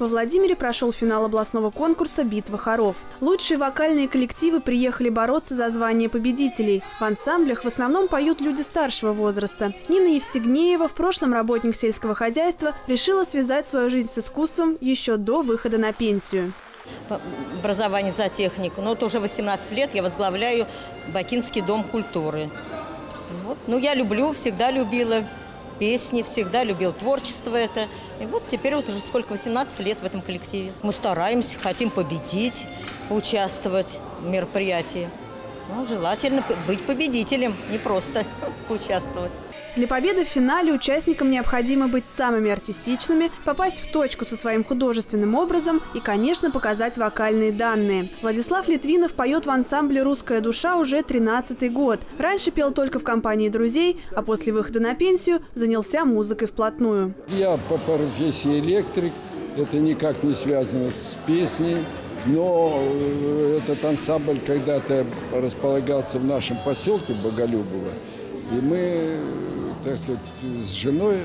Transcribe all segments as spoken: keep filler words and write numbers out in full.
Во Владимире прошел финал областного конкурса «Битва хоров». Лучшие вокальные коллективы приехали бороться за звание победителей. В ансамблях в основном поют люди старшего возраста. Нина Евстигнеева, в прошлом работник сельского хозяйства, решила связать свою жизнь с искусством еще до выхода на пенсию. Образование за технику. Но вот уже восемнадцать лет я возглавляю Бакинский дом культуры. Вот. Ну, я люблю, всегда любила песни, всегда любил творчество это. И вот теперь вот уже сколько, восемнадцать лет в этом коллективе. Мы стараемся, хотим победить, поучаствовать в мероприятии. Ну, желательно быть победителем, не просто участвовать. Для победы в финале участникам необходимо быть самыми артистичными, попасть в точку со своим художественным образом и, конечно, показать вокальные данные. Владислав Литвинов поет в ансамбле «Русская душа» уже тринадцатый год. Раньше пел только в компании друзей, а после выхода на пенсию занялся музыкой вплотную. Я по профессии электрик, это никак не связано с песней. Но этот ансамбль когда-то располагался в нашем поселке Боголюбово, и мы, так сказать, с женой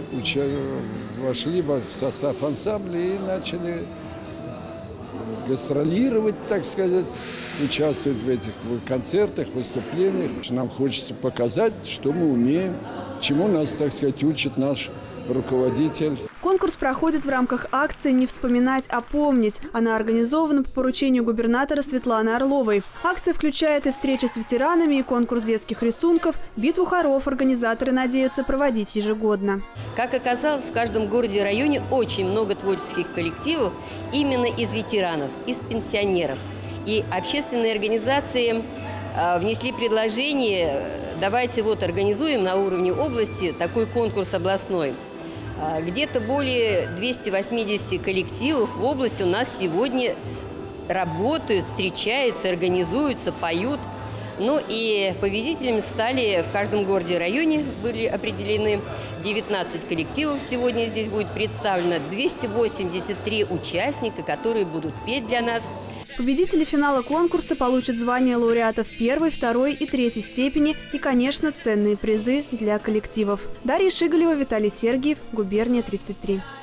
вошли в состав ансамбля и начали гастролировать, так сказать, участвовать в этих концертах, выступлениях. Нам хочется показать, что мы умеем, чему нас, так сказать, учит наш руководитель. Конкурс проходит в рамках акции «Не вспоминать, а помнить». Она организована по поручению губернатора Светланы Орловой. Акция включает и встречи с ветеранами, и конкурс детских рисунков. Битву хоров организаторы надеются проводить ежегодно. Как оказалось, в каждом городе и районе очень много творческих коллективов именно из ветеранов, из пенсионеров. И общественные организации э, внесли предложение: давайте вот организуем на уровне области такой конкурс областной. Где-то более двухсот восьмидесяти коллективов в области у нас сегодня работают, встречаются, организуются, поют. Ну и победителями стали в каждом городе и районе, были определены девятнадцать коллективов. Сегодня здесь будет представлено двести восемьдесят три участника, которые будут петь для нас. Победители финала конкурса получат звания лауреатов первой, второй и третьей степени и, конечно, ценные призы для коллективов. Дарья Шигалева, Виталий Сергиев, Губерния тридцать три.